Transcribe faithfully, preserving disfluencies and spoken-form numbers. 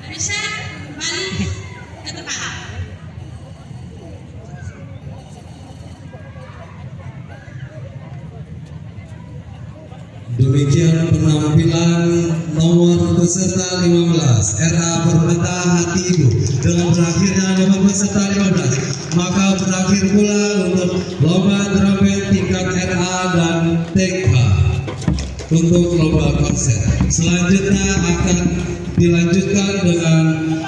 Bisa balik ke tempat. Demikian penampilan nomor peserta lima belas R A Permata Hati Ibu. Dengan berakhirnya nomor peserta lima belas, maka berakhir pula untuk lomba trompet tingkat R A dan T K untuk lomba konser. Selanjutnya akan dilanjutkan dengan